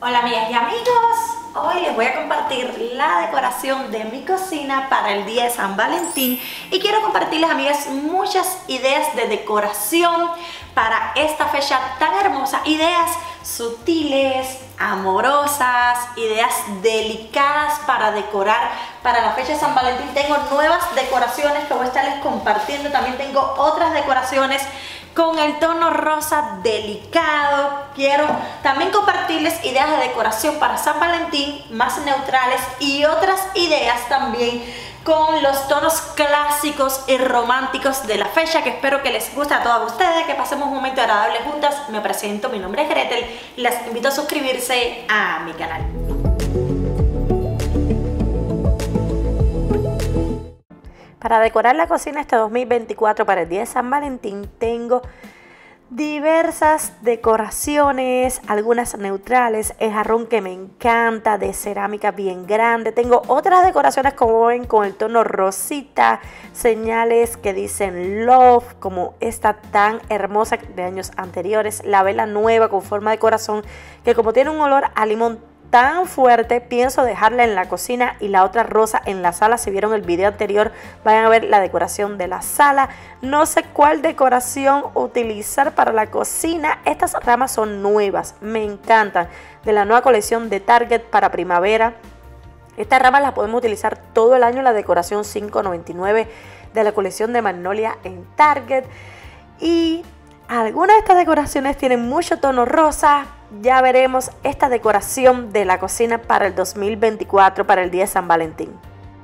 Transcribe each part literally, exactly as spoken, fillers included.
Hola amigas y amigos, hoy les voy a compartir la decoración de mi cocina para el día de San Valentín y quiero compartirles, amigas, muchas ideas de decoración para esta fecha tan hermosa, ideas sutiles, amorosas, ideas delicadas para decorar para la fecha de San Valentín. Tengo nuevas decoraciones que voy a estarles compartiendo, también tengo otras decoraciones con el tono rosa delicado. Quiero también compartirles ideas de decoración para San Valentín más neutrales y otras ideas también con los tonos clásicos y románticos de la fecha, que espero que les guste a todas ustedes, que pasemos un momento agradable juntas. Me presento, mi nombre es Gretel y las invito a suscribirse a mi canal. Para decorar la cocina este dos mil veinticuatro para el día de San Valentín tengo diversas decoraciones, algunas neutrales, el jarrón que me encanta de cerámica bien grande. Tengo otras decoraciones como ven con el tono rosita, señales que dicen love, como esta tan hermosa de años anteriores, la vela nueva con forma de corazón que como tiene un olor a limón tan fuerte, pienso dejarla en la cocina y la otra rosa en la sala. Si vieron el video anterior, vayan a ver la decoración de la sala. No sé cuál decoración utilizar para la cocina. Estas ramas son nuevas, me encantan, de la nueva colección de Target para primavera. Estas ramas las podemos utilizar todo el año en la decoración cinco noventa y nueve de la colección de Magnolia en Target. Y algunas de estas decoraciones tienen mucho tono rosa. Ya veremos esta decoración de la cocina para el dos mil veinticuatro, para el día de San Valentín.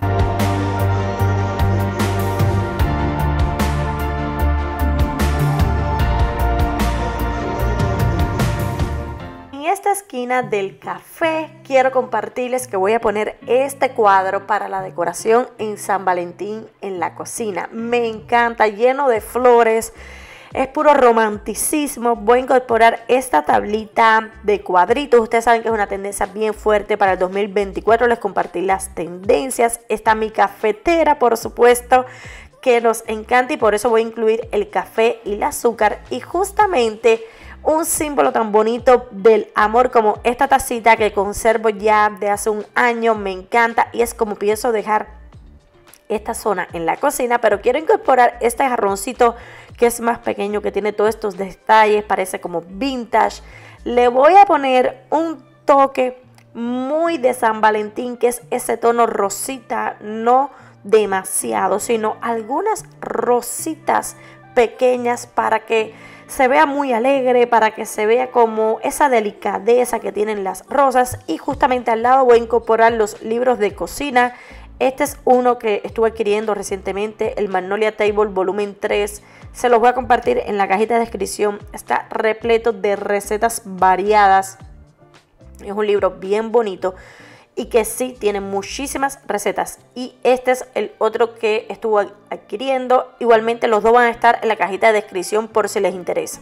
En esta esquina del café quiero compartirles que voy a poner este cuadro para la decoración en San Valentín en la cocina. Me encanta, lleno de flores. Es puro romanticismo. Voy a incorporar esta tablita de cuadritos. Ustedes saben que es una tendencia bien fuerte para el dos mil veinticuatro. Les compartí las tendencias. Está mi cafetera, por supuesto, que nos encanta y por eso voy a incluir el café y el azúcar. Y justamente un símbolo tan bonito del amor como esta tacita que conservo ya de hace un año. Me encanta y es como pienso dejar esta zona en la cocina, pero quiero incorporar este jarroncito que es más pequeño, que tiene todos estos detalles, parece como vintage. Le voy a poner un toque muy de San Valentín, que es ese tono rosita, no demasiado, sino algunas rositas pequeñas para que se vea muy alegre, para que se vea como esa delicadeza que tienen las rosas. Y justamente al lado voy a incorporar los libros de cocina. Este es uno que estuve adquiriendo recientemente, el Magnolia Table volumen tres. Se los voy a compartir en la cajita de descripción. Está repleto de recetas variadas. Es un libro bien bonito y que sí tiene muchísimas recetas. Y este es el otro que estuve adquiriendo. Igualmente los dos van a estar en la cajita de descripción por si les interesa.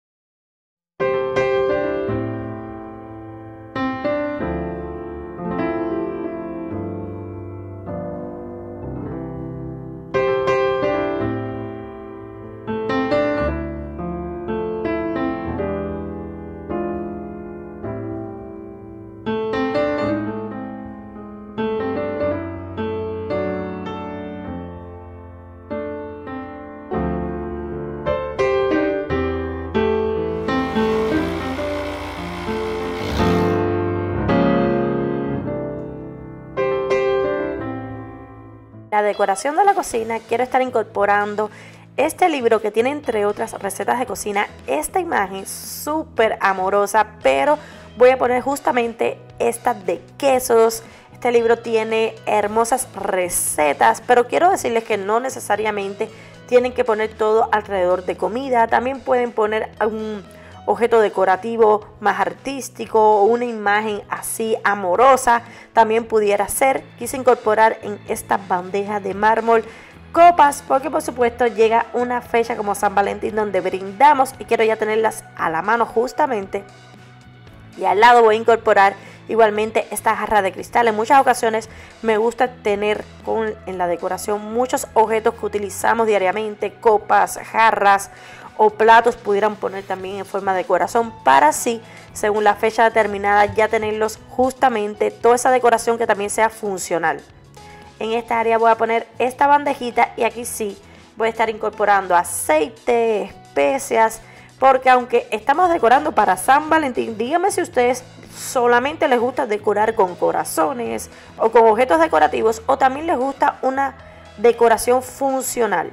La decoración de la cocina quiero estar incorporando este libro que tiene entre otras recetas de cocina, esta imagen súper amorosa, pero voy a poner justamente esta de quesos. Este libro tiene hermosas recetas, pero quiero decirles que no necesariamente tienen que poner todo alrededor de comida. También pueden poner un objeto decorativo más artístico o una imagen así amorosa, también pudiera ser. Quise incorporar en esta bandeja de mármol copas porque por supuesto llega una fecha como San Valentín donde brindamos y quiero ya tenerlas a la mano justamente. Y al lado voy a incorporar igualmente esta jarra de cristal. En muchas ocasiones me gusta tener con, en la decoración muchos objetos que utilizamos diariamente, copas, jarras o platos pudieran poner también en forma de corazón, para así, según la fecha determinada, ya tenerlos justamente toda esa decoración que también sea funcional. En esta área voy a poner esta bandejita y aquí sí voy a estar incorporando aceite, especias, porque aunque estamos decorando para San Valentín, díganme si ustedes solamente les gusta decorar con corazones o con objetos decorativos, o también les gusta una decoración funcional.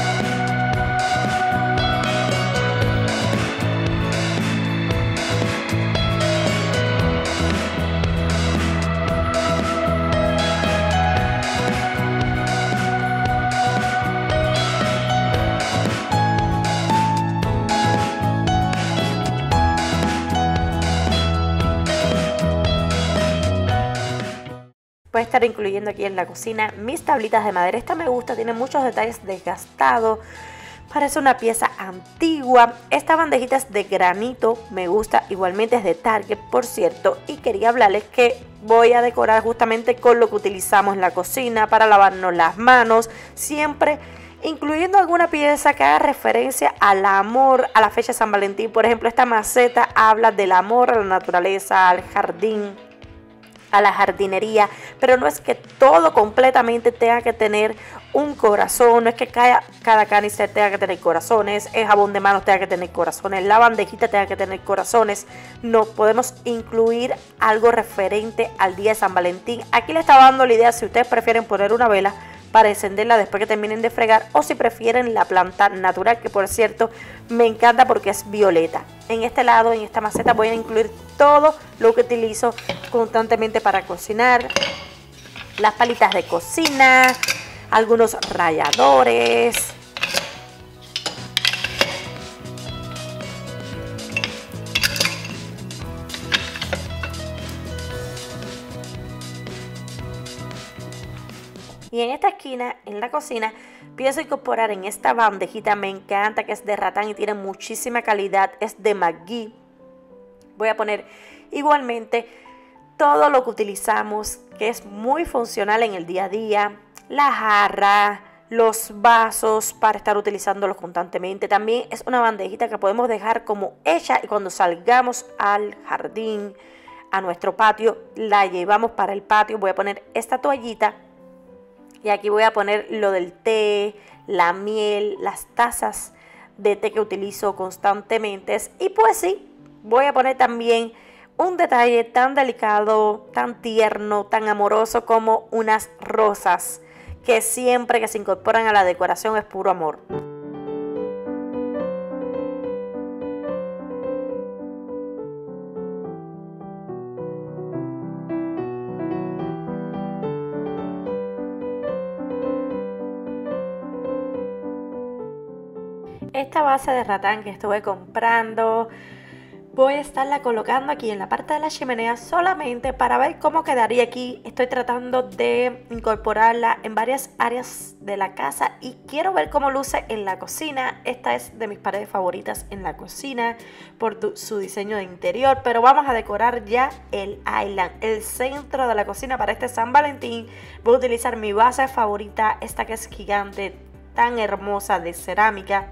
Voy a estar incluyendo aquí en la cocina mis tablitas de madera. Esta me gusta, tiene muchos detalles desgastados, parece una pieza antigua. Esta bandejita es de granito, me gusta, igualmente es de Target, por cierto. Y quería hablarles que voy a decorar justamente con lo que utilizamos en la cocina para lavarnos las manos, siempre incluyendo alguna pieza que haga referencia al amor, a la fecha de San Valentín. Por ejemplo, esta maceta habla del amor a la naturaleza, al jardín, a la jardinería, pero no es que todo completamente tenga que tener un corazón, no es que cada, cada canister tenga que tener corazones, el jabón de manos tenga que tener corazones, la bandejita tenga que tener corazones. No, podemos incluir algo referente al día de San Valentín. Aquí les estaba dando la idea si ustedes prefieren poner una vela para encenderla después que terminen de fregar, o si prefieren la planta natural, que por cierto me encanta porque es violeta. En este lado, en esta maceta, voy a incluir todo lo que utilizo constantemente para cocinar: las palitas de cocina, algunos ralladores, y en esta esquina, en la cocina, pienso incorporar en esta bandejita, me encanta, que es de ratán y tiene muchísima calidad, es de McGee. Voy a poner igualmente todo lo que utilizamos, que es muy funcional en el día a día: la jarra, los vasos para estar utilizándolos constantemente. También es una bandejita que podemos dejar como hecha y cuando salgamos al jardín, a nuestro patio, la llevamos para el patio. Voy a poner esta toallita. Y aquí voy a poner lo del té, la miel, las tazas de té que utilizo constantemente. Y pues sí, voy a poner también un detalle tan delicado, tan tierno, tan amoroso como unas rosas, que siempre que se incorporan a la decoración es puro amor. Esta base de ratán que estuve comprando, voy a estarla colocando aquí en la parte de la chimenea solamente para ver cómo quedaría aquí. Estoy tratando de incorporarla en varias áreas de la casa y quiero ver cómo luce en la cocina. Esta es de mis paredes favoritas en la cocina por su diseño de interior, pero vamos a decorar ya el island, el centro de la cocina para este San Valentín. Voy a utilizar mi base favorita, esta que es gigante, tan hermosa, de cerámica.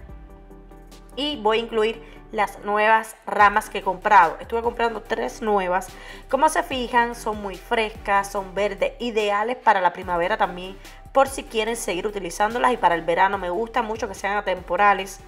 Y voy a incluir las nuevas ramas que he comprado. Estuve comprando tres nuevas. Como se fijan, son muy frescas, son verdes, ideales para la primavera también, por si quieren seguir utilizándolas. Y para el verano me gusta mucho que sean atemporales.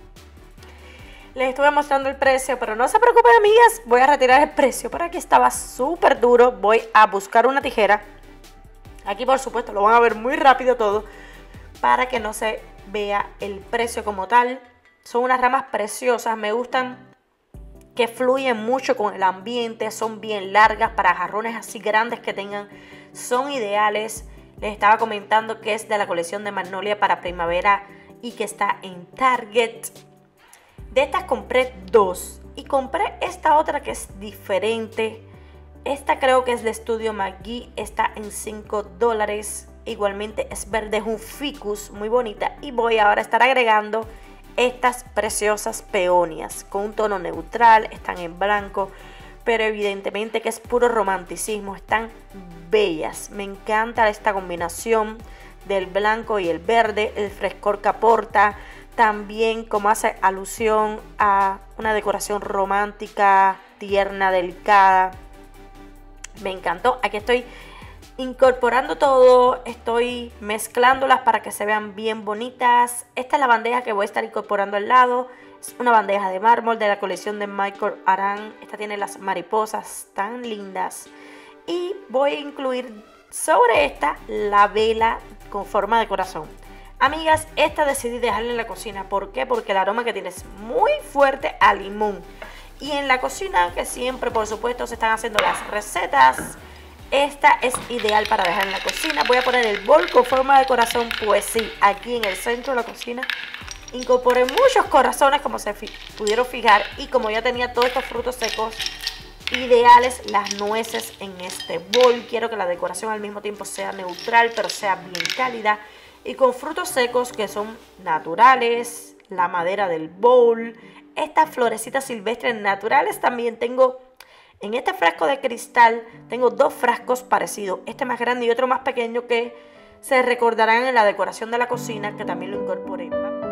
Les estuve mostrando el precio, pero no se preocupen, amigas, voy a retirar el precio. Por aquí estaba súper duro. Voy a buscar una tijera. Aquí por supuesto lo van a ver muy rápido todo, para que no se vea el precio como tal. Son unas ramas preciosas, me gustan que fluyen mucho con el ambiente, son bien largas para jarrones así grandes que tengan, son ideales. Les estaba comentando que es de la colección de Magnolia para primavera y que está en Target. De estas compré dos y compré esta otra que es diferente. Esta creo que es de Estudio McGee, está en cinco dólares. Igualmente es verde, es un ficus, muy bonita. Y voy ahora a estar agregando estas preciosas peonias con un tono neutral, están en blanco, pero evidentemente que es puro romanticismo, están bellas. Me encanta esta combinación del blanco y el verde, el frescor que aporta. también como hace alusión a una decoración romántica, tierna, delicada. Me encantó. Aquí estoy incorporando todo, estoy mezclándolas para que se vean bien bonitas. Esta es la bandeja que voy a estar incorporando al lado. Es una bandeja de mármol de la colección de Michael Aran. Esta tiene las mariposas tan lindas. Y voy a incluir sobre esta la vela con forma de corazón. Amigas, esta decidí dejarla en la cocina. ¿Por qué? Porque el aroma que tiene es muy fuerte a limón. Y en la cocina, que siempre por supuesto se están haciendo las recetas, esta es ideal para dejar en la cocina. Voy a poner el bol con forma de corazón. Pues sí, aquí en el centro de la cocina incorporé muchos corazones, como se pudieron fijar. Y como ya tenía todos estos frutos secos, ideales las nueces en este bol. Quiero que la decoración al mismo tiempo sea neutral, pero sea bien cálida. Y con frutos secos que son naturales, la madera del bowl, estas florecitas silvestres naturales. También tengo en este frasco de cristal, tengo dos frascos parecidos, este más grande y otro más pequeño, que se recordarán en la decoración de la cocina, que también lo incorporé.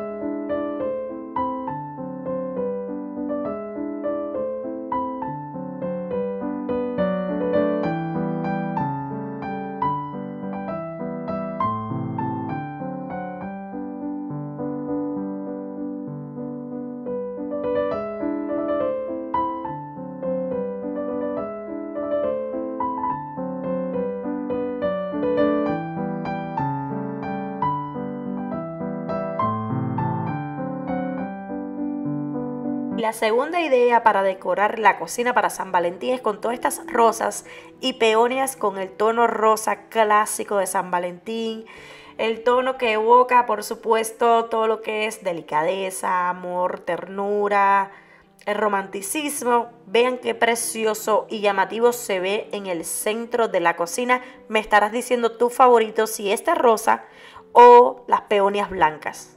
La segunda idea para decorar la cocina para San Valentín es con todas estas rosas y peonias con el tono rosa clásico de San Valentín. El tono que evoca, por supuesto, todo lo que es delicadeza, amor, ternura, el romanticismo. Vean qué precioso y llamativo se ve en el centro de la cocina. Me estarás diciendo tu favorito, si esta rosa o las peonias blancas.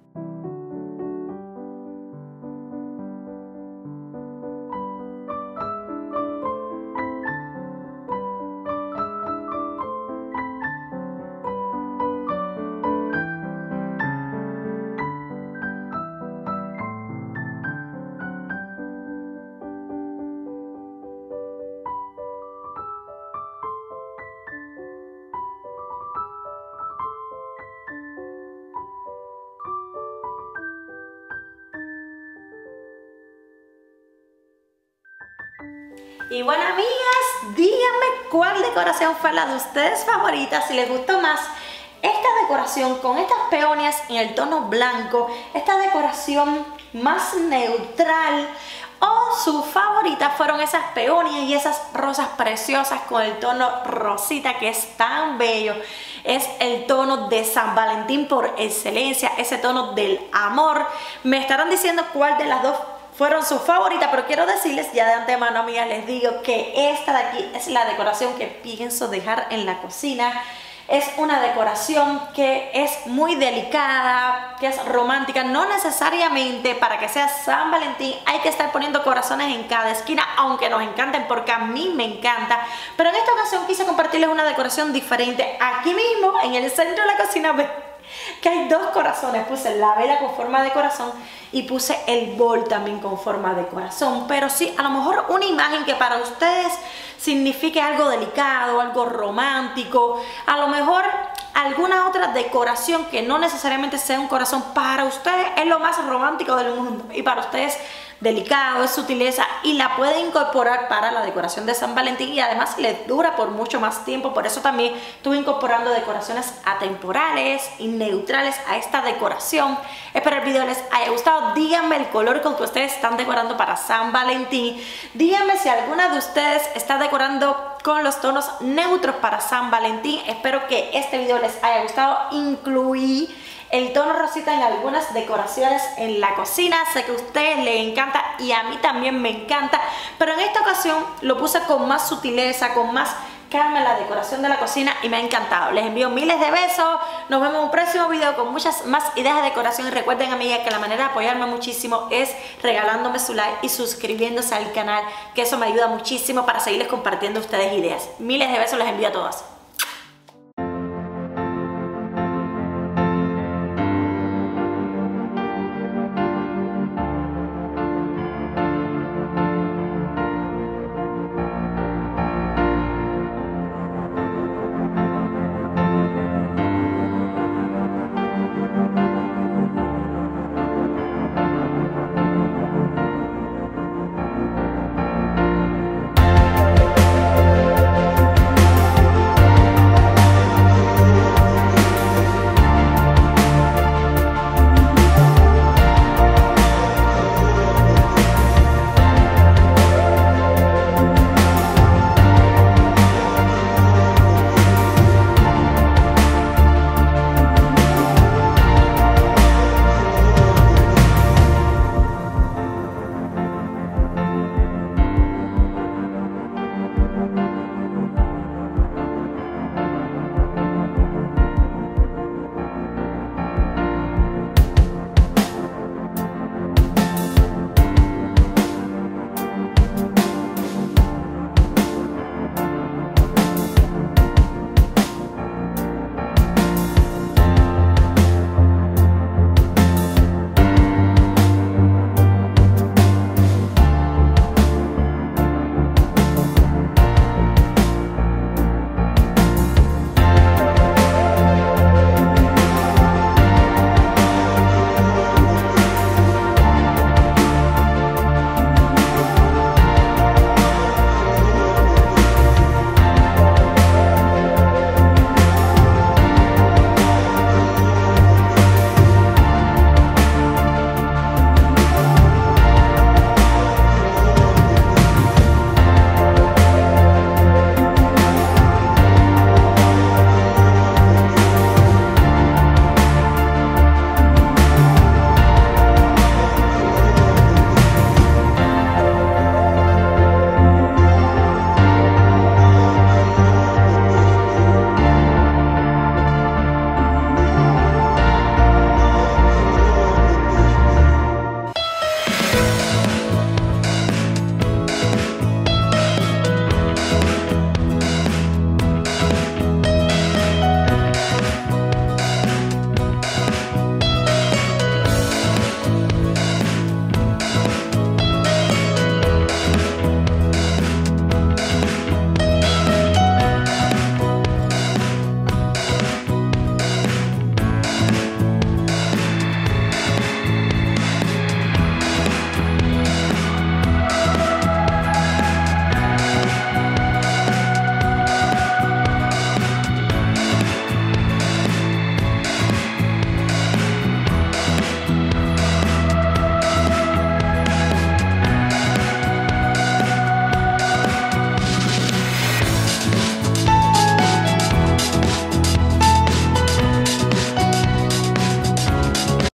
Y bueno, amigas, díganme cuál decoración fue la de ustedes favorita, si les gustó más esta decoración con estas peonias en el tono blanco, esta decoración más neutral, o su favorita fueron esas peonias y esas rosas preciosas con el tono rosita, que es tan bello. Es el tono de San Valentín por excelencia, ese tono del amor. Me estarán diciendo cuál de las dos fueron sus favoritas, pero quiero decirles ya de antemano, amigas, les digo que esta de aquí es la decoración que pienso dejar en la cocina. Es una decoración que es muy delicada, que es romántica. No necesariamente para que sea San Valentín hay que estar poniendo corazones en cada esquina, aunque nos encanten, porque a mí me encanta. Pero en esta ocasión quise compartirles una decoración diferente. Aquí mismo, en el centro de la cocina, ven que hay dos corazones. Puse la vela con forma de corazón y puse el bol también con forma de corazón. Pero sí, a lo mejor una imagen que para ustedes signifique algo delicado, algo romántico, a lo mejor alguna otra decoración que no necesariamente sea un corazón, para ustedes es lo más romántico del mundo y para ustedes delicado, es sutileza, y la puede incorporar para la decoración de San Valentín, y además les dura por mucho más tiempo. Por eso también estuve incorporando decoraciones atemporales y neutrales a esta decoración. Espero el video les haya gustado. Díganme el color con que ustedes están decorando para San Valentín. Díganme si alguna de ustedes está decorando con los tonos neutros para San Valentín. Espero que este video les haya gustado. Incluí el tono rosita en algunas decoraciones en la cocina. Sé que a ustedes les encanta y a mí también me encanta, pero en esta ocasión lo puse con más sutileza, con más calma en la decoración de la cocina, y me ha encantado. Les envío miles de besos. Nos vemos en un próximo video con muchas más ideas de decoración. Y recuerden, amigas, que la manera de apoyarme muchísimo es regalándome su like y suscribiéndose al canal, que eso me ayuda muchísimo para seguirles compartiendo a ustedes ideas. Miles de besos les envío a todas.